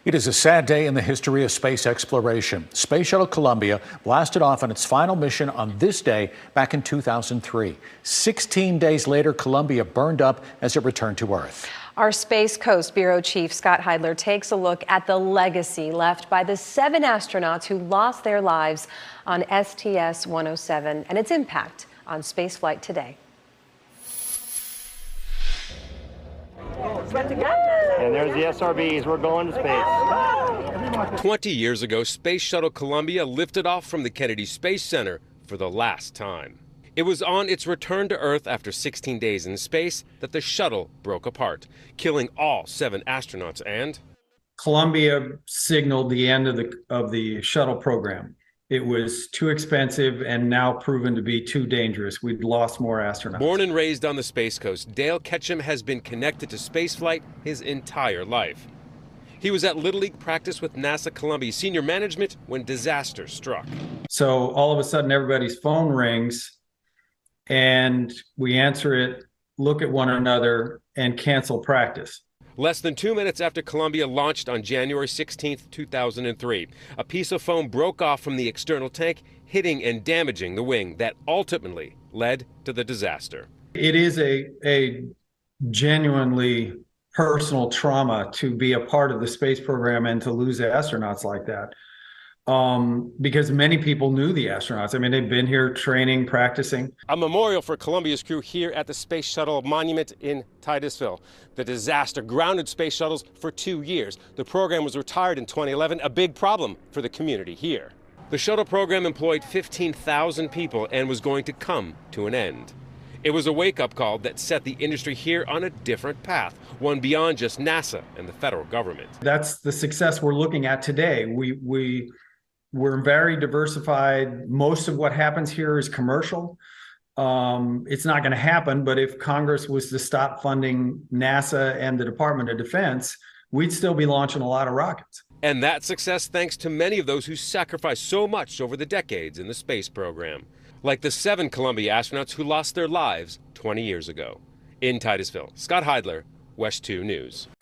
It is a sad day in the history of space exploration. Space Shuttle Columbia blasted off on its final mission on this day back in 2003. 16 days later, Columbia burned up as it returned to Earth. Our Space Coast Bureau Chief Scott Heidler takes a look at the legacy left by the 7 astronauts who lost their lives on STS-107 and its impact on spaceflight today. And there's the SRBs. We're going to space. 20 years ago, Space Shuttle Columbia lifted off from the Kennedy Space Center for the last time. It was on its return to Earth after 16 days in space that the shuttle broke apart, killing all 7 astronauts and... Columbia signaled the end of the shuttle program. It was too expensive and now proven to be too dangerous. We'd lost more astronauts. Born and raised on the Space Coast, Dale Ketchum has been connected to spaceflight his entire life. He was at Little League practice with NASA Columbia senior management when disaster struck. So all of a sudden, everybody's phone rings, and we answer it, look at one another, and cancel practice. Less than 2 minutes after Columbia launched on January 16, 2003, a piece of foam broke off from the external tank, hitting and damaging the wing that ultimately led to the disaster. It is a genuinely personal trauma to be a part of the space program and to lose astronauts like that. Because many people knew the astronauts. I mean, they've been here training, practicing. A memorial for Columbia's crew here at the Space Shuttle Monument in Titusville. The disaster grounded space shuttles for 2 years. The program was retired in 2011, a big problem for the community here. The shuttle program employed 15,000 people and was going to come to an end. It was a wake-up call that set the industry here on a different path, one beyond just NASA and the federal government. That's the success we're looking at today. We're very diversified. Most of what happens here is commercial. It's not going to happen, but if Congress was to stop funding NASA and the Department of Defense, we'd still be launching a lot of rockets. And that success thanks to many of those who sacrificed so much over the decades in the space program, like the 7 Columbia astronauts who lost their lives 20 years ago. In Titusville, Scott Heidler, WESH 2 News.